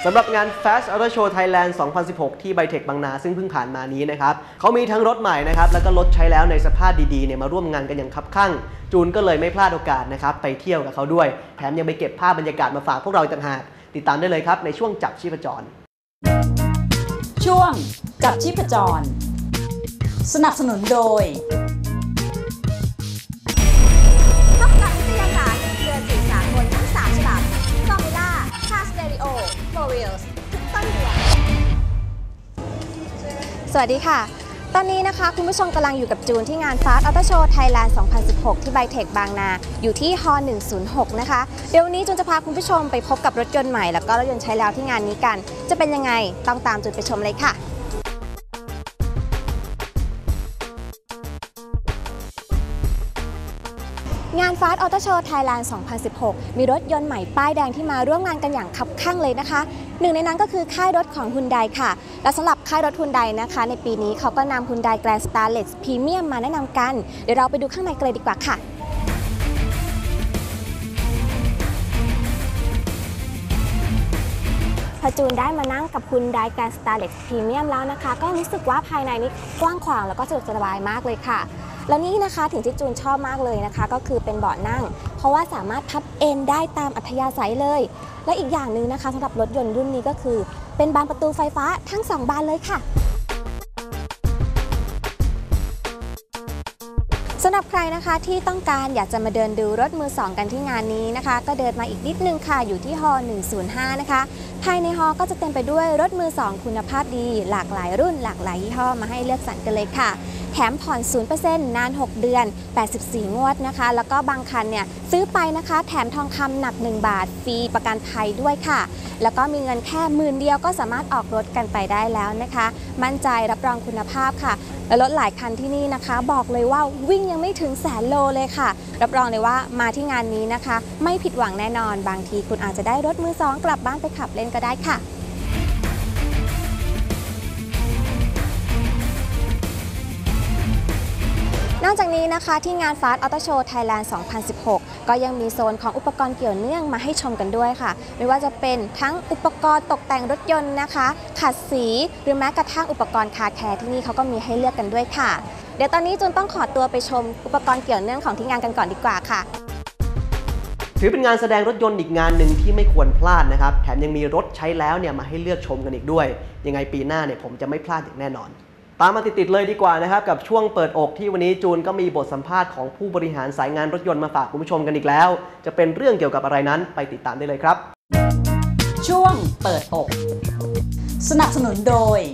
สำหรับงาน Fast Auto Show Thailand 2016 ที่ไบเทคบางนาซึ่งเพิ่งผ่านมานี้นะครับเขามีทั้งรถใหม่นะครับแล้วก็รถใช้แล้วในสภาพดีๆเนี่ยมาร่วมงานกันอย่างคับคั่งจูนก็เลยไม่พลาดโอกาสนะครับไปเที่ยวกับเขาด้วยแถมยังไปเก็บภาพบรรยากาศมาฝากพวกเราต่างหากติดตามได้เลยครับในช่วงจับชีพจรช่วงจับชีพจรสนับสนุนโดยพบกับนิตยสารเรือสื่อสารมวลทั้ง3ฉบับฟอร์มูล่าคาร์สเตอริโอโฟร์วีลส์ทุกต้นเดือนสวัสดีค่ะตอนนี้นะคะคุณผู้ชมกำลังอยู่กับจูนที่งาน Fast Auto Show Thailand 2016 ที่ไบเทคบางนาอยู่ที่ฮ106 นะคะเดี๋ยววันนี้จูนจะพาคุณผู้ชมไปพบกับรถยนต์ใหม่แล้วก็รถยนต์ใช้แล้วที่งานนี้กันจะเป็นยังไงต้องตามจูนไปชมเลยค่ะงาน Fast Auto Show Thailand 2016 มีรถยนต์ใหม่ป้ายแดงที่มาร่วมงานกันอย่างคับคั่งเลยนะคะหนึ่งในนั้นก็คือค่ายรถของ Hyundai ค่ะและสำหรับค่ายรถ Hyundai นะคะในปีนี้เขาก็นำ Hyundai Grand Starlet Premium มาแนะนำกันเดี๋ยวเราไปดูข้างในกันเลยดีกว่าค่ะพอจูนได้มานั่งกับ Hyundai Grand Starlet Premium แล้วนะคะก็รู้สึกว่าภายในนี้กว้างขวางแล้วก็สะดวกสบายมากเลยค่ะแล้วนี่นะคะถึงที่จูนชอบมากเลยนะคะก็คือเป็นเบาะนั่งเพราะว่าสามารถพับเอนได้ตามอัธยาศัยเลยและอีกอย่างหนึ่งนะคะสำหรับรถยนต์รุ่นนี้ก็คือเป็นบานประตูไฟฟ้าทั้ง2บานเลยค่ะสำหรับใครนะคะที่ต้องการอยากจะมาเดินดูรถมือ2กันที่งานนี้นะคะก็เดินมาอีกนิดนึงค่ะอยู่ที่ฮ105นะคะภายในฮก็จะเต็มไปด้วยรถมือ2คุณภาพดีหลากหลายรุ่นหลากหลายยี่ห้อมาให้เลือกสรรกันเลยค่ะแถมผ่อน 0% นาน 6 เดือน 84 งวดนะคะแล้วก็บางคันเนี่ยซื้อไปนะคะแถมทองคำหนัก 1 บาทฟรีประกันภัยด้วยค่ะแล้วก็มีเงินแค่10,000เดียวก็สามารถออกรถกันไปได้แล้วนะคะมั่นใจรับรองคุณภาพค่ะและรถหลายคันที่นี่นะคะบอกเลยว่าวิ่งยังไม่ถึงแสนโลเลยค่ะรับรองเลยว่ามาที่งานนี้นะคะไม่ผิดหวังแน่นอนบางทีคุณอาจจะได้รถมือ2กลับบ้านไปขับเล่นก็ได้ค่ะนอกจากนี้นะคะที่งาน Fast Auto Show Thailand 2016 ก็ยังมีโซนของอุปกรณ์เกี่ยวเนื่องมาให้ชมกันด้วยค่ะไม่ว่าจะเป็นทั้งอุปกรณ์ตกแต่งรถยนต์นะคะขัดสีหรือแม้กระทั่งอุปกรณ์คาร์แคร์ที่นี่เขาก็มีให้เลือกกันด้วยค่ะเดี๋ยวตอนนี้จูนต้องขอตัวไปชมอุปกรณ์เกี่ยวเนื่องของที่งานกันก่อนดีกว่าค่ะถือเป็นงานแสดงรถยนต์อีกงานหนึ่งที่ไม่ควรพลาดนะครับแถมยังมีรถใช้แล้วเนี่ยมาให้เลือกชมกันอีกด้วยยังไงปีหน้าเนี่ยผมจะไม่พลาดอย่างแน่นอนตามมาติดๆเลยดีกว่านะครับกับช่วงเปิดอกที่วันนี้จูนก็มีบทสัมภาษณ์ของผู้บริหารสายงานรถยนต์มาฝากคุณผู้ชมกันอีกแล้วจะเป็นเรื่องเกี่ยวกับอะไรนั้นไปติดตามได้เลยครับช่วงเปิดอกสนับสนุนโดย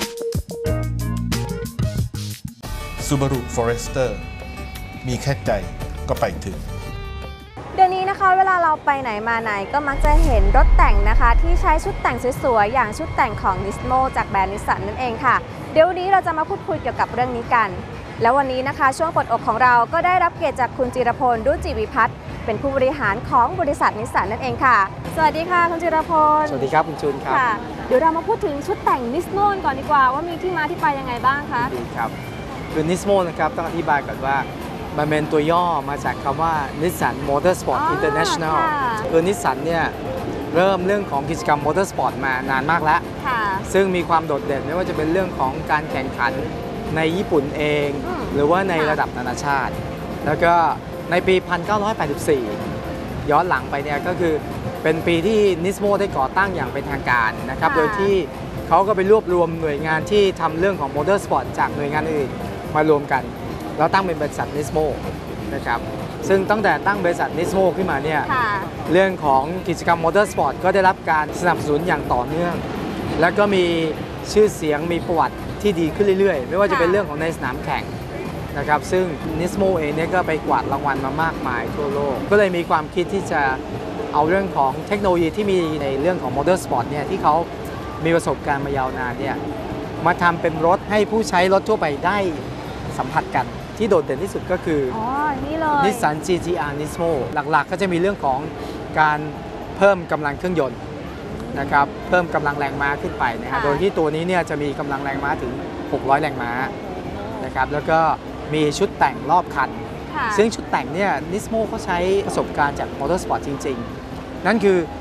Subaru Forester มีแค่ใจก็ไปถึงเดี๋ยวนี้นะคะเวลาเราไปไหนมาไหนก็มักจะเห็นรถแต่งนะคะที่ใช้ชุดแต่งสวยๆอย่างชุดแต่งของ Nismo จากแบรนด์นิสสันนั่นเองค่ะเดี๋ยววันนี้เราจะมาพูดคุยเกี่ยวกับเรื่องนี้กันแล้ววันนี้นะคะช่วงเปิดอกของเราก็ได้รับเกียรติจากคุณจิรพล รุ่จิวิพัฒน์เป็นผู้บริหารของบริษัทนิสสันนั่นเองค่ะสวัสดีค่ะคุณจิรพลสวัสดีครับคุณจูนครับเดี๋ยวเรามาพูดถึงชุดแต่ง Nismo ก่อนดีกว่าว่ามีที่มาที่ไปยังไงบ้างคะดีครับคือ Nismo นะครับต้องอธิบายก่อนว่ามันเป็นตัวย่อมาจากคำว่า Nissan Motorsport International คือนิสสันเนี่ยเริ่มเรื่องของกิจกรรมมอเตอร์สปอร์ตมานานมากแล้วซึ่งมีความโดดเด่นไม่ว่าจะเป็นเรื่องของการแข่งขันในญี่ปุ่นเองหรือว่าในระดับนานาชาติแล้วก็ในปี 1984 ย้อนหลังไปเนี่ยก็คือเป็นปีที่ Nismo ได้ก่อตั้งอย่างเป็นทางการนะครับโดยที่เขาก็ไปรวบรวมหน่วยงานที่ทำเรื่องของมอเตอร์สปอร์ตจากหน่วยงานอื่นมารวมกันแล้วตั้งเป็นบริษัท Nismo นะครับซึ่งตั้งแต่ตั้งบริษัท Nismo ขึ้นมาเนี่ยเรื่องของกิจกรรมมอเตอร์สปอร์ตก็ได้รับการสนับสนุนอย่างต่อเนื่องแล้วก็มีชื่อเสียงมีประวัติที่ดีขึ้นเรื่อยๆไม่ว่าจะเป็นเรื่องของในสนามแข่งนะครับซึ่ง Nismo เองเนี่ยก็ไปกวาดรางวัลมามากมายทั่วโลกก็เลยมีความคิดที่จะเอาเรื่องของเทคโนโลยีที่มีในเรื่องของมอเตอร์สปอร์ตเนี่ยที่เขามีประสบการณ์มายาวนานเนี่ยมาทำเป็นรถให้ผู้ใช้รถทั่วไปได้สัมผัสกันที่โดดเด่นที่สุดก็คือนี่เลย Nissan GT-R Nismo หลักๆก็จะมีเรื่องของการเพิ่มกำลังเครื่องยนต์นะครับเพิ่มกำลังแรงม้าขึ้นไปนะฮะโดยที่ตัวนี้เนี่ยจะมีกำลังแรงม้าถึง600แรงม้านะครับแล้วก็มีชุดแต่งรอบคันซึ่งชุดแต่งเนี่ย Nismo เขาใช้ประสบการณ์จากมอเตอร์สปอร์ตจริงๆนั่นคือ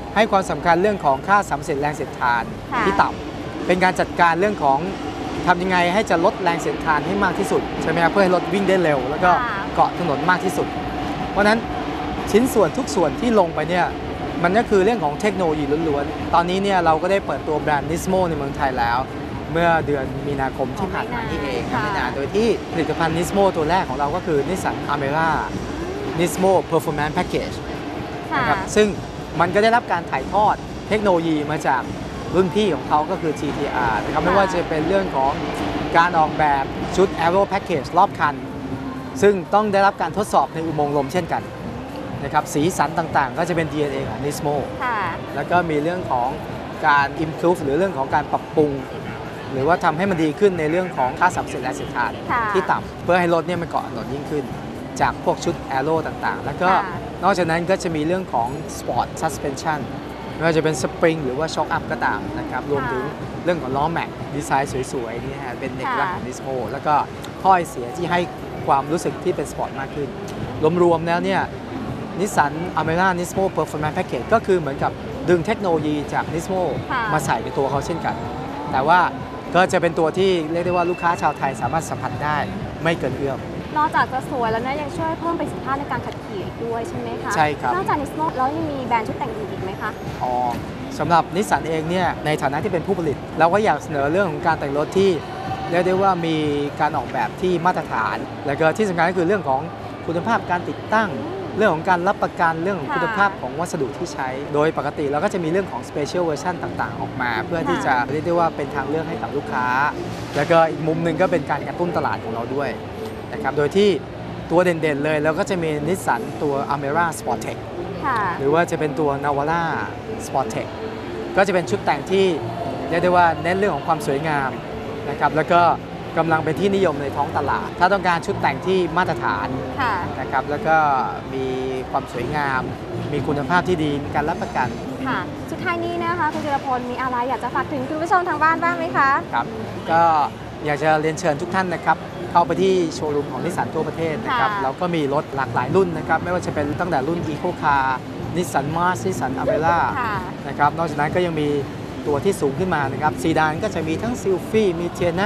ให้ความสำคัญเรื่องของค่าสัมเสร็จแรงเสียดทานค่ะที่ต่ำเป็นการจัดการเรื่องของทำยังไงให้จะลดแรงเสียดทานให้มากที่สุดใช่ไหมครับเพื่อให้รถวิ่งได้เร็ว แล้วก็เกาะถนนมากที่สุด เพราะฉะนั้นชิ้นส่วนทุกส่วนที่ลงไปเนี่ยมันก็คือเรื่องของเทคโนโลยีล้วนๆตอนนี้เนี่ยเราก็ได้เปิดตัวแบรนด์ Nismo ในเมืองไทยแล้ว เมื่อเดือนมีนาคมที่ผ่านมานี่เองไม่นานโดยที่ผลิตภัณฑ์ Nismo ตัวแรกของเราก็คือ Nissan Almera Nismo Performance Package นะครับซึ่งมันก็ได้รับการถ่ายทอดเทคโนโลยีมาจากรุ่นพี่ของเขาก็คือ GTR นะครับไม่ว่าจะเป็นเรื่องของการออกแบบชุด Aero Package รอบคัน ซึ่งต้องได้รับการทดสอบในอุโมงค์ลมเช่นกันนะครับสีสันต่างๆ ก็จะเป็น DNA ของ Nismo ค่ะแล้วก็มีเรื่องของการ improve หรือเรื่องของการปรับปรุง หรือว่าทำให้มันดีขึ้นในเรื่องของค่าสัมเสร็จและเสียดทานค่ะที่ต่ำเพื่อให้รถเนี่ยมันเกาะถนนยิ่งขึ้น จากพวกชุด Aero ต่างๆ แล้วก็ค่ะนอกจากนั้นก็จะมีเรื่องของ Sport Suspension ไม่ว่าจะเป็นสปริงหรือว่าช็อคอัพก็ตามนะครับรวมถึงเรื่องของล้อแม็กดีไซน์สวยๆนี่ฮะเป็นเอกลักษณ์ของ Nismo แล้วก็ถ้อยเสียที่ให้ความรู้สึกที่เป็นสปอร์ตมากขึ้น รวมๆแล้วเนี่ยนิสสัน Almera Nismo Performance Package ก็คือเหมือนกับดึงเทคโนโลยีจาก Nismo ค่ะมาใส่ในตัวเขาเช่นกัน แต่ว่าก็จะเป็นตัวที่เรียกได้ว่าลูกค้าชาวไทยสามารถสัมผัสได้ไม่เกินเอื้อมนอกจากจะสวยแล้วเนี่ยยังช่วยเพิ่มประสิทธิภาพในการขับขี่อีกด้วยใช่ไหมคะใช่ครับนอกจาก Nismo แล้วยังมีแบรนด์ชุดแต่งอื่นอีกไหมคะอ๋อสำหรับนิสสันเองเนี่ยในฐานะที่เป็นผู้ผลิต เราก็อยากเสนอเรื่องของการแต่งรถที่เรียกได้ว่ามีการออกแบบที่มาตรฐาน แล้วก็ที่สำคัญก็คือเรื่องของคุณภาพการติดตั้ง เรื่องของการรับประกันเรื่องของคุณภาพของวัสดุที่ใช้ โดยปกติเราก็จะมีเรื่องของ Special Version ต่างๆ ออกมา เพื่อที่จะเรียกได้ว่าเป็นทางเลือกให้กับลูกค้า แล้วก็อีกมุมหนึ่งก็เป็นการกระตุ้นตลาดของเราด้วยนะครับโดยที่ตัวเด่นๆเลยเราก็จะมีนิสสันตัว Almera Sportec ค่ะหรือว่าจะเป็นตัว Navara Sportec ก็จะเป็นชุดแต่งที่เรียกได้ว่าเน้นเรื่องของความสวยงามนะครับแล้วก็กำลังเป็นที่นิยมในท้องตลาด ถ้าต้องการชุดแต่งที่มาตรฐานค่ะนะครับแล้วก็มีความสวยงาม มีคุณภาพที่ดีมีการรับประกันค่ะ สุดท้ายนี้นะคะคุณจิรพลมีอะไรอยากจะฝากถึงคุณผู้ชมทางบ้านบ้างไหมคะครับก็อยากจะเรียนเชิญทุกท่านนะครับเข้าไปที่โชว์รูมของนิสสันทั่วประเทศนะครับค่ะแล้วก็มีรถหลากหลายรุ่นนะครับไม่ว่าจะเป็นตั้งแต่รุ่น Eco Car นิสสันมาร์สนิสสันอเมร่าค่ะนะครับนอกจากนั้นก็ยังมีตัวที่สูงขึ้นมานะครับซีดานก็จะมีทั้งซิลฟี่มีเทียนา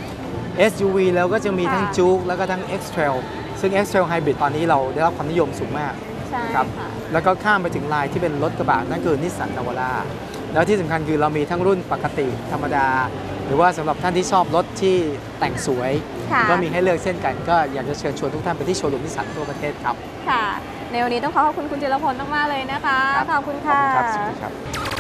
SUV แล้วก็จะมีทั้งค่ะจูกแล้วก็ทั้ง X-Trail ซึ่ง X-Trail Hybrid ตอนนี้เราได้รับความนิยมสูงมากใช่ครับค่ะแล้วก็ข้ามไปถึงลายที่เป็นรถกระบะนั่นคือนิสสันนาวาร่าแล้วที่สำคัญคือเรามีทั้งรุ่นปกติธรรมดา หรือว่าสำหรับท่านที่ชอบรถที่แต่งสวยค่ะก็มีให้เลือกเช่นกัน ก็อยากจะเชิญชวนทุกท่านไปที่โชว์รูมนิสสันทั่วประเทศครับค่ะ ในวันนี้ต้องขอขอบคุณคุณจิรพลมากๆเลยนะคะครับขอบคุณขอบค่ะคุณครับสวัสดีครับ